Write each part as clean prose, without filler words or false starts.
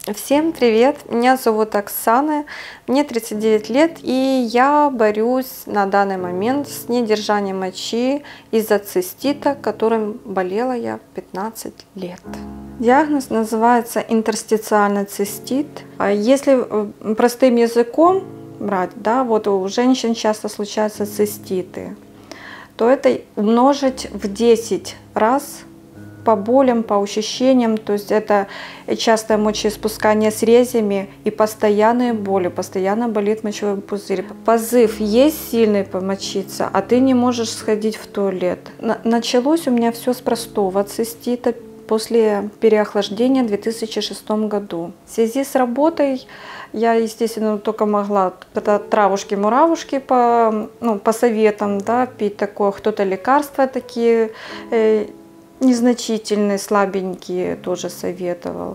Всем привет! Меня зовут Оксана, мне 39 лет, и я борюсь на данный момент с недержанием мочи из-за цистита, которым болела я 15 лет. Диагноз называется интерстициальный цистит. Если простым языком брать, да, вот у женщин часто случаются циститы, то это умножить в 10 раз по болям, по ощущениям, то есть это частое мочеиспускание с резями и постоянные боли, постоянно болит мочевой пузырь. Позыв есть сильный помочиться, а ты не можешь сходить в туалет. Началось у меня все с простого цистита после переохлаждения в 2006 году. В связи с работой я, естественно, только могла травушки-муравушки по советам, да, пить такое, кто-то лекарства такие незначительные, слабенькие тоже советовал.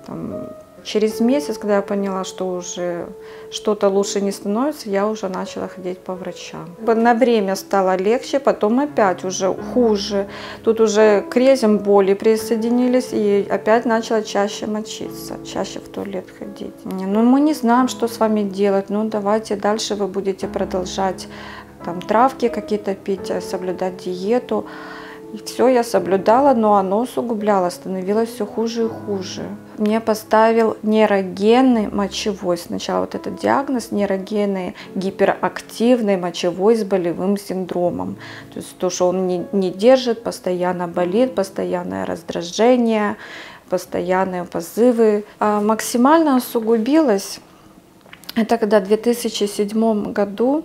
Через месяц, когда я поняла, что уже что-то лучше не становится, я уже начала ходить по врачам. На время стало легче, потом опять уже хуже. Тут уже к резям боли присоединились, и опять начала чаще мочиться, чаще в туалет ходить. Ну, мы не знаем, что с вами делать, ну давайте дальше вы будете продолжать травки какие-то пить, соблюдать диету. И все я соблюдала, но оно усугубляло, становилось все хуже и хуже. Мне поставил нейрогенный мочевой. Сначала вот этот диагноз нейрогенный гиперактивный мочевой с болевым синдромом. То есть то, что он не держит, постоянно болит, постоянное раздражение, постоянные позывы. А максимально усугубилось это когда в 2007 году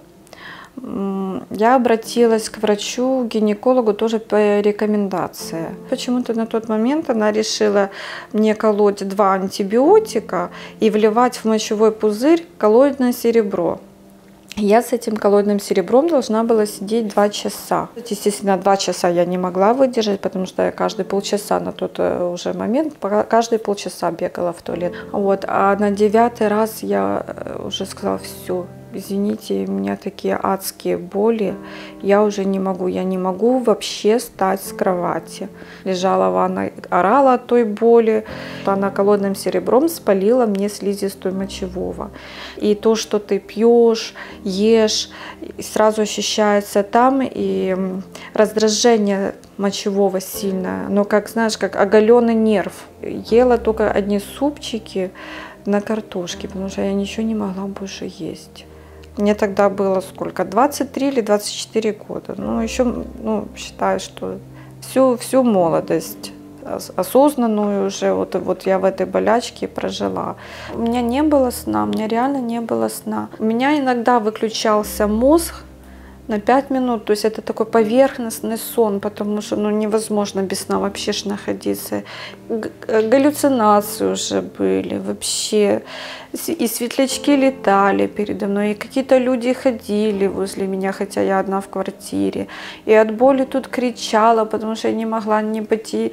я обратилась к врачу, гинекологу тоже по рекомендации. Почему-то на тот момент она решила мне колоть 2 антибиотика и вливать в мочевой пузырь коллоидное серебро. Я с этим коллоидным серебром должна была сидеть 2 часа. Естественно, 2 часа я не могла выдержать, потому что я каждые полчаса на тот уже момент, каждые полчаса бегала в туалет. Вот. А на 9-й раз я уже сказала: все. Извините, у меня такие адские боли, я уже не могу, я не могу вообще встать с кровати. Лежала в ванной, орала от той боли. Она коллоидным серебром спалила мне слизистую мочевого. И то, что ты пьешь, ешь, сразу ощущается там, и раздражение мочевого сильное, но как, знаешь, как оголенный нерв. Ела только одни супчики на картошке, потому что я ничего не могла больше есть. Мне тогда было сколько? 23 или 24 года. Ну, еще, считаю, что всю молодость осознанную уже, вот я в этой болячке прожила. У меня не было сна, у меня реально не было сна. У меня иногда выключался мозг на 5 минут, то есть это такой поверхностный сон, потому что невозможно без сна вообще находиться. Галлюцинации уже были вообще, и светлячки летали передо мной, и какие-то люди ходили возле меня, хотя я одна в квартире, и от боли тут кричала, потому что я не могла не пойти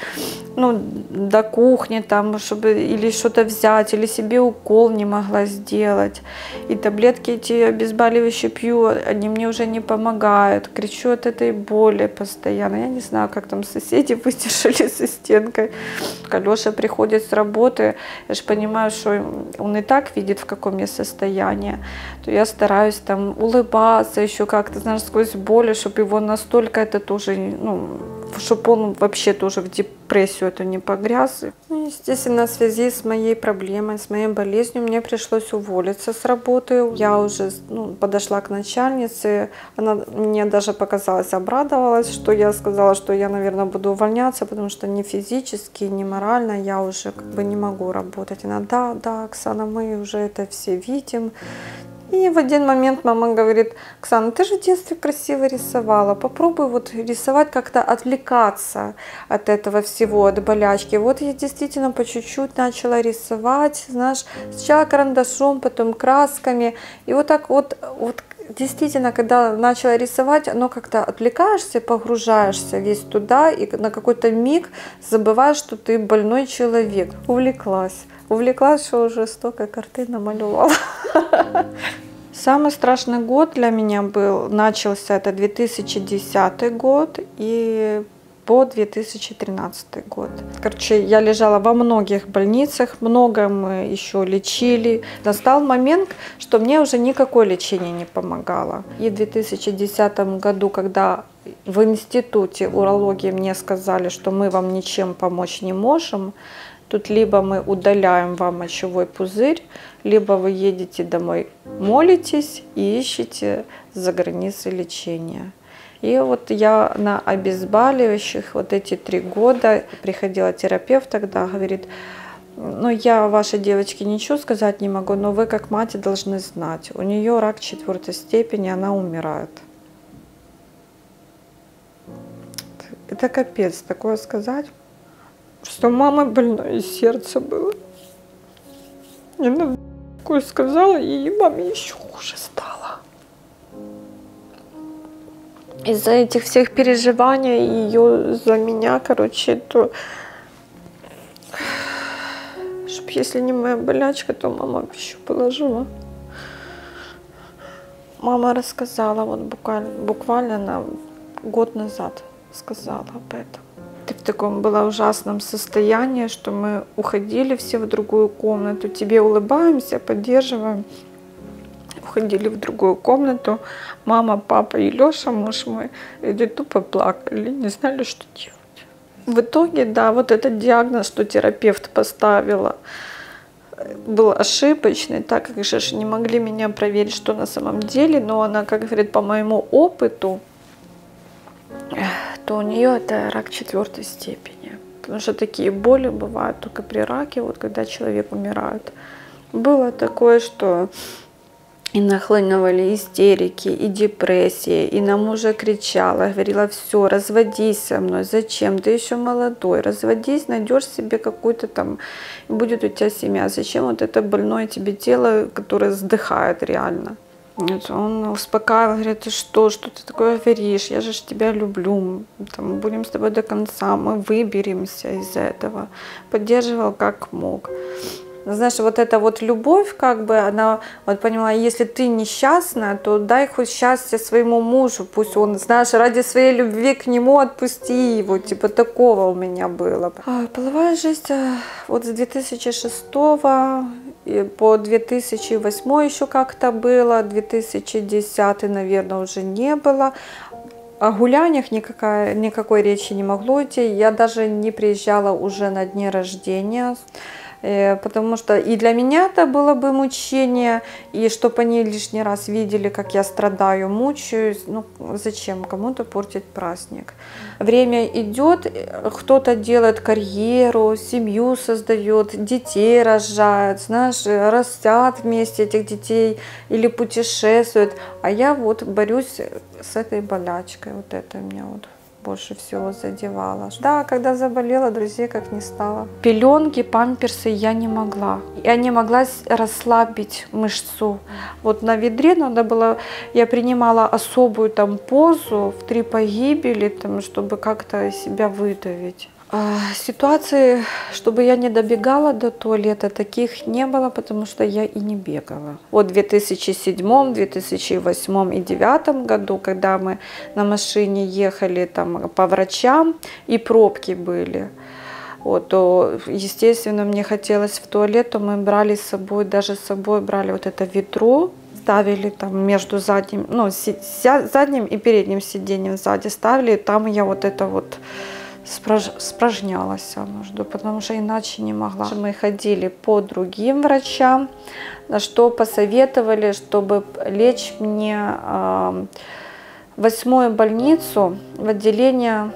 до кухни, чтобы или что-то взять, или себе укол не могла сделать. И таблетки эти обезболивающие пью, они мне уже не помогают, кричу от этой боли постоянно. Я не знаю, как там соседи выдержали со стенкой. Алеша приходит с работы, я же понимаю, что он и так видит, в каком я состоянии, то я стараюсь улыбаться еще как-то, знаешь, сквозь боль, чтобы его настолько это тоже, чтобы он вообще тоже в депрессию эту не погряз. Естественно, в связи с моей проблемой, с моей болезнью, мне пришлось уволиться с работы. Я уже подошла к начальнице, она мне даже показалось, обрадовалась, что я сказала, что я, наверное, буду увольняться, потому что ни физически, ни морально я уже не могу работать. Она: да, Оксана, мы уже это все видим. И в один момент мама говорит: Оксана, ты же в детстве красиво рисовала, попробуй рисовать, как-то отвлекаться от этого всего, от болячки. Вот я действительно по чуть-чуть начала рисовать, знаешь, сначала карандашом, потом красками. И вот так вот действительно, когда начала рисовать, оно как-то отвлекаешься, погружаешься весь туда, и на какой-то миг забываешь, что ты больной человек. Увлеклась, что уже столько картин намалевала. Самый страшный год для меня начался это 2010 год, и по 2013 год. Короче, я лежала во многих больницах, много мы еще лечили. Настал момент, что мне уже никакое лечение не помогало. И в 2010 году, когда в институте урологии мне сказали, что мы вам ничем помочь не можем, тут либо мы удаляем вам мочевой пузырь, либо вы едете домой, молитесь и ищете за границей лечения. И вот я на обезболивающих вот эти 3 года приходила терапевт тогда, говорит, ну я вашей девочке ничего сказать не могу, но вы как мать должны знать, у нее рак 4 степени, она умирает. Это капец такое сказать, что мама больное сердце было. Она такое сказала, и маме еще хуже стало. Из-за этих всех переживаний ее за меня, короче, то чтоб если не моя болячка, то мама еще положила. Мама рассказала, вот буквально на год назад сказала об этом. Ты в таком была ужасном состоянии, что мы уходили все в другую комнату, тебе улыбаемся, поддерживаем. Уходили в другую комнату, мама, папа и Леша, муж мой, и тупо плакали, не знали, что делать. В итоге, да, вот этот диагноз, что терапевт поставила, был ошибочный, так как же не могли меня проверить, что на самом деле, но она, как говорит, по моему опыту, то у нее это рак 4 степени. Потому что такие боли бывают только при раке, вот когда человек умирает. Было такое, что и нахлынывали истерики, и депрессии, и на мужа кричала, говорила, все, разводись со мной, зачем, ты еще молодой, разводись, найдешь себе какую-то там, будет у тебя семья, зачем вот это больное тебе тело, которое сдыхает реально. Он успокаивал, говорит, ты что ты такое говоришь, я же тебя люблю, там, будем с тобой до конца, мы выберемся из этого, поддерживал как мог. Знаешь, вот эта вот любовь, как бы, она, вот поняла, если ты несчастна, то дай хоть счастье своему мужу, пусть он, знаешь, ради своей любви к нему отпусти его, типа такого у меня было. Половая жизнь вот с 2006 по 2008 еще как-то было, 2010, наверное, уже не было. О гуляниях никакой речи не могло идти, я даже не приезжала уже на дни рождения. Потому что и для меня это было бы мучение, и чтобы они лишний раз видели, как я страдаю, мучаюсь, ну зачем кому-то портить праздник. Время идет, кто-то делает карьеру, семью создает, детей рожает, знаешь, растят вместе этих детей или путешествуют, а я вот борюсь с этой болячкой, вот это меня вот больше всего задевало. Да, когда заболела, друзей как не стало. Пеленки, памперсы я не могла. Я не могла расслабить мышцу. Вот на ведре надо было, я принимала особую там позу в 3 погибели, там, чтобы как-то себя выдавить. Ситуации, чтобы я не добегала до туалета, таких не было, потому что я и не бегала. Вот в 2007, 2008 и 2009 году, когда мы на машине ехали там по врачам и пробки были, вот, то, естественно, мне хотелось в туалет, то мы брали с собой, даже с собой брали вот это ведро, ставили там между задним, ну, задним и передним сиденьем сзади ставили, там я вот это вот спражнялась, потому что иначе не могла. Мы ходили по другим врачам, на что посоветовали, чтобы лечь мне в 8-ю больницу, в отделение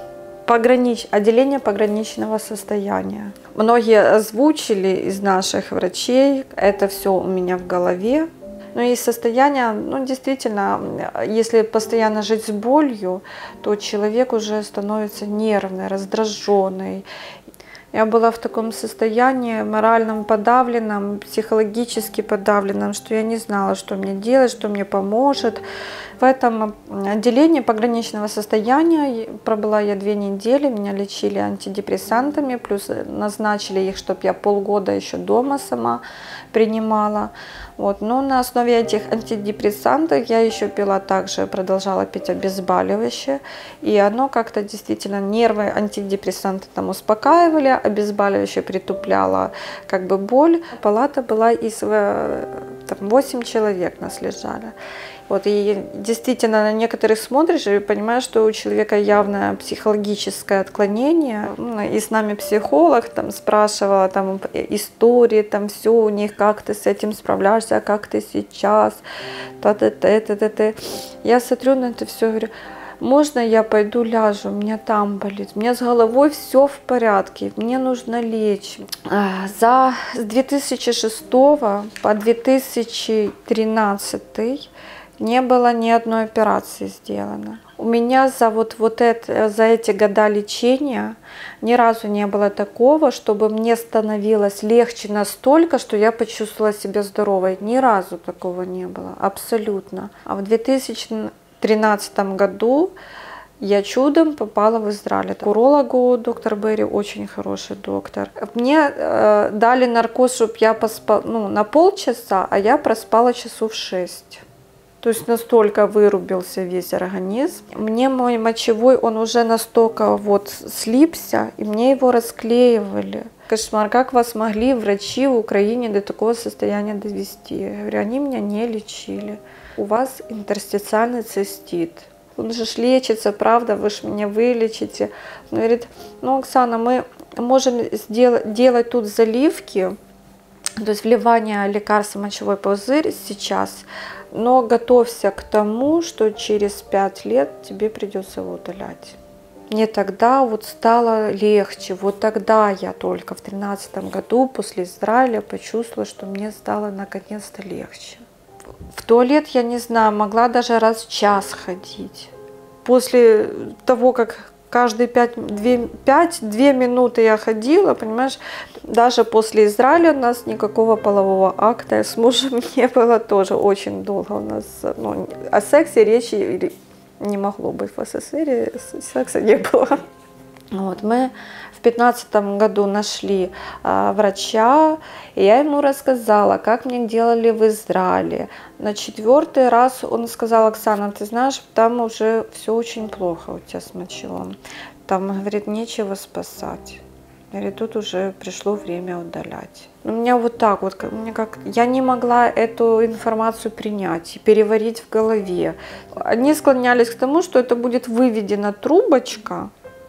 пограничного состояния. Многие озвучили из наших врачей, это все у меня в голове. Ну и состояние, ну действительно, если постоянно жить с болью, то человек уже становится нервный, раздраженный. Я была в таком состоянии моральном подавленном, психологически подавленном, что я не знала, что мне делать, что мне поможет. В этом отделении пограничного состояния пробыла я 2 недели, меня лечили антидепрессантами, плюс назначили их, чтобы я полгода еще дома сама принимала. Вот. Но на основе этих антидепрессантов я еще пила также, продолжала пить обезболивающее, и оно как-то действительно, нервы антидепрессанты там успокаивали, обезболивающее притупляло как бы боль. Палата была из 8 человек нас лежали. Вот, и действительно на некоторых смотришь и понимаешь, что у человека явное психологическое отклонение. И с нами психолог там спрашивала там истории, там все у них, как ты с этим справляешься, как ты сейчас, та-та-та-та-та. Я смотрю на это все, говорю, можно я пойду ляжу, у меня там болит, у меня с головой все в порядке, мне нужно лечь. С 2006 по 2013 не было ни одной операции сделано. У меня за эти года лечения ни разу не было такого, чтобы мне становилось легче настолько, что я почувствовала себя здоровой. Ни разу такого не было, абсолютно. А в 2013 году я чудом попала в Израиль. К урологу доктор Берри, очень хороший доктор. Мне дали наркоз, чтобы я поспала на полчаса, а я проспала часов 6. То есть настолько вырубился весь организм. Мне мой мочевой, он уже настолько слипся, и мне его расклеивали. Кошмар, как вас могли врачи в Украине до такого состояния довести? Я говорю, они меня не лечили. У вас интерстициальный цистит. Он же лечится, правда, вы же меня вылечите. Он говорит, Оксана, мы можем делать тут заливки, то есть вливание лекарств в мочевой пузырь сейчас, но готовься к тому, что через 5 лет тебе придется его удалять. Мне тогда стало легче, тогда я только в 2013 году после Израиля почувствовала, что мне стало наконец-то легче. В туалет, я не знаю, могла даже раз в час ходить. После того, как каждые 2 минуты я ходила, понимаешь, даже после Израиля у нас никакого полового акта с мужем не было тоже очень долго у нас. О сексе речи не могло быть в СССР, секса не было. Мы в 2015 году нашли врача, и я ему рассказала, как мне делали в Израиле. На 4-й раз он сказал, Оксана, ты знаешь, там уже все очень плохо у тебя с мочевым. Там, говорит, нечего спасать. Говорит, тут уже пришло время удалять. У меня я не могла эту информацию принять и переварить в голове. Они склонялись к тому, что это будет выведена трубочка,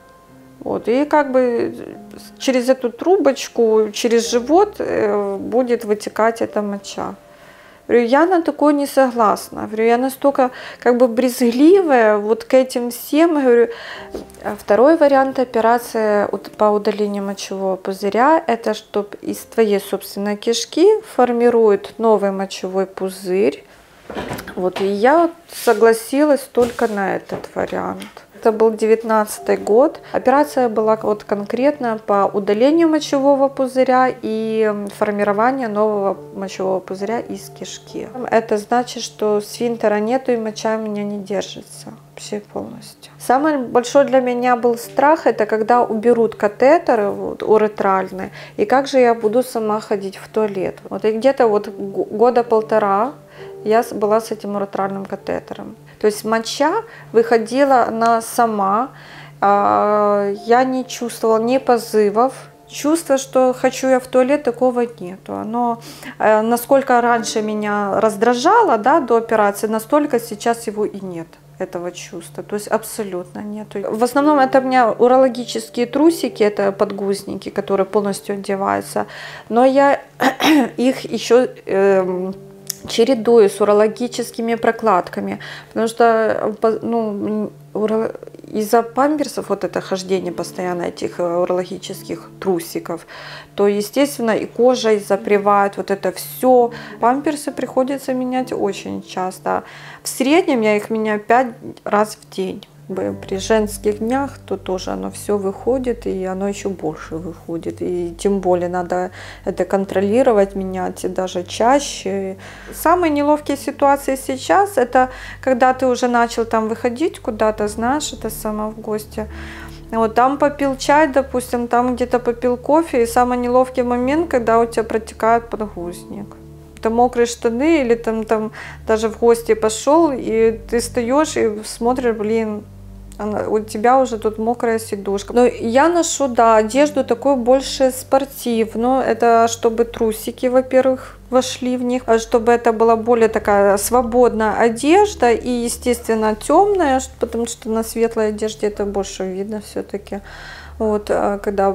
и как бы через эту трубочку, через живот будет вытекать эта моча. Говорю, я на такое не согласна. Говорю, я настолько как бы брезгливая к этим всем. Говорю, второй вариант операции по удалению мочевого пузыря, это чтобы из твоей собственной кишки формирует новый мочевой пузырь. И я согласилась только на этот вариант. Это был 2019 год. Операция была конкретно по удалению мочевого пузыря и формированию нового мочевого пузыря из кишки. Это значит, что сфинктера нету и моча у меня не держится вообще полностью. Самый большой для меня был страх, это когда уберут катетеры уретральные, и как же я буду сама ходить в туалет. И где-то года 1,5 я была с этим уретральным катетером. То есть моча выходила она сама, я не чувствовала ни позывов. Чувство, что хочу я в туалет, такого нету. Оно, насколько раньше меня раздражало, до операции, настолько сейчас его и нет, этого чувства. То есть абсолютно нету. В основном это у меня урологические трусики, это подгузники, которые полностью одеваются. Но я их еще чередую с урологическими прокладками, потому что из-за памперсов, это хождение постоянно этих урологических трусиков, то, естественно, и кожа запревает, это все. Памперсы приходится менять очень часто. В среднем я их меняю 5 раз в день. При женских днях, то тоже оно все выходит, и оно еще больше выходит. И тем более надо это контролировать, менять и даже чаще. Самые неловкие ситуации сейчас, это когда ты уже начал там выходить куда-то, знаешь, это само в гости. Вот там попил чай, допустим, там где-то попил кофе, и самый неловкий момент, когда у тебя протекает подгузник. Это мокрые штаны, или там даже в гости пошел, и ты встаешь и смотришь, блин, у тебя уже тут мокрая сидушка. Но я ношу, да, одежду такую больше спортивную. Это чтобы трусики, во-первых, вошли в них, чтобы это была более такая свободная одежда и, естественно, темная, потому что на светлой одежде это больше видно все-таки. Вот, когда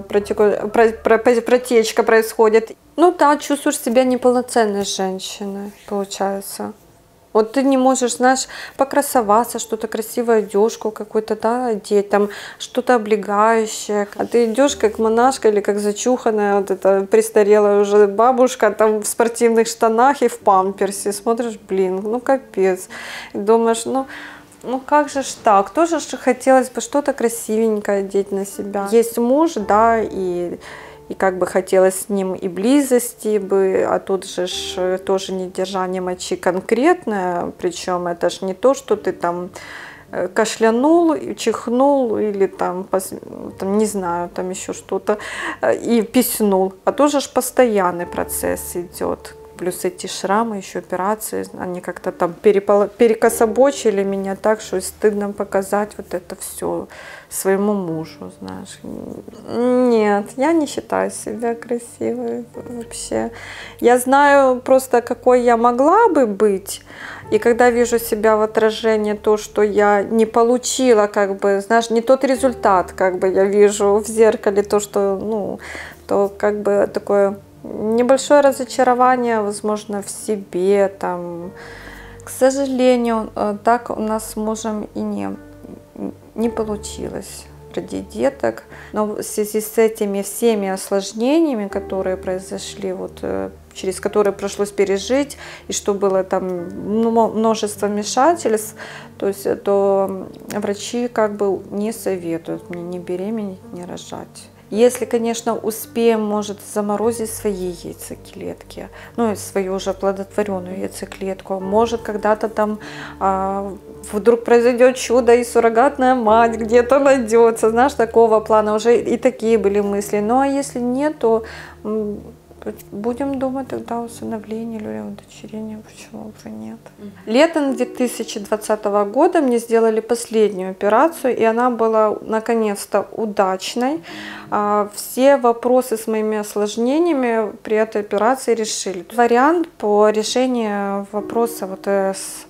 протечка происходит. Ну да, чувствуешь себя неполноценной женщиной, получается. Вот ты не можешь, знаешь, покрасоваться, что-то красивую одежку какую-то, да, одеть, там что-то облегающее. А ты идешь как монашка или как зачуханная, вот эта престарелая уже бабушка, там в спортивных штанах и в памперсе. Смотришь, блин, ну капец. И думаешь, ну как же ж так? Тоже ж хотелось бы что-то красивенькое одеть на себя. Есть муж, да, и как бы хотелось с ним и близости бы, а тут же ж тоже недержание мочи конкретное, причем это ж не то, что ты там кашлянул, чихнул или там не знаю, там еще что-то, и писнул, а тоже ж постоянный процесс идет. Плюс эти шрамы, еще операции, они как-то там перекособочили меня так, что стыдно показать вот это все своему мужу, знаешь. Нет, я не считаю себя красивой вообще. Я знаю просто, какой я могла бы быть. И когда вижу себя в отражении, то, что я не получила, как бы, знаешь, не тот результат, как бы я вижу в зеркале, то, что, ну, то как бы такое... Небольшое разочарование, возможно, в себе, там, к сожалению, так у нас с мужем и не получилось родить деток. Но в связи с этими всеми осложнениями, которые произошли, вот, через которые пришлось пережить, и что было там множество вмешательств, то врачи как бы не советуют мне не беременеть, не рожать. Если, конечно, успеем, может, заморозить свои яйцеклетки, ну и свою уже оплодотворенную яйцеклетку, может, когда-то там вдруг произойдет чудо и суррогатная мать где-то найдется, знаешь, такого плана уже и такие были мысли. Ну а если нет, то будем думать тогда о усыновлении или удочерении, почему бы нет. Летом 2020 года мне сделали последнюю операцию, и она была наконец-то удачной. Все вопросы с моими осложнениями при этой операции решили. Вариант по решению вопроса вот с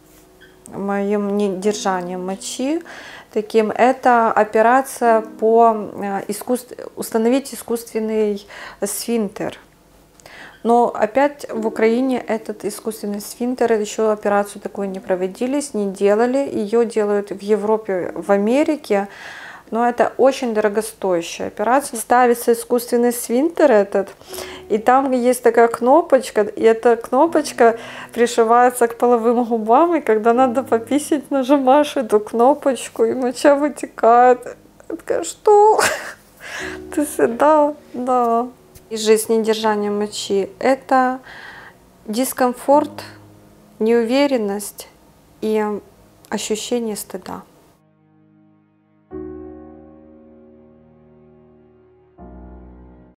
моим недержанием мочи, таким, это операция по установить искусственный сфинктер. Но опять в Украине этот искусственный сфинктер, еще операцию такую не проводились, не делали. Ее делают в Европе, в Америке. Но это очень дорогостоящая операция. Ставится искусственный сфинктер этот, и там есть такая кнопочка, и эта кнопочка пришивается к половым губам, и когда надо пописать, нажимаешь эту кнопочку, и моча вытекает. Я такая, что? Да. И жизнь с недержанием мочи – это дискомфорт, неуверенность и ощущение стыда.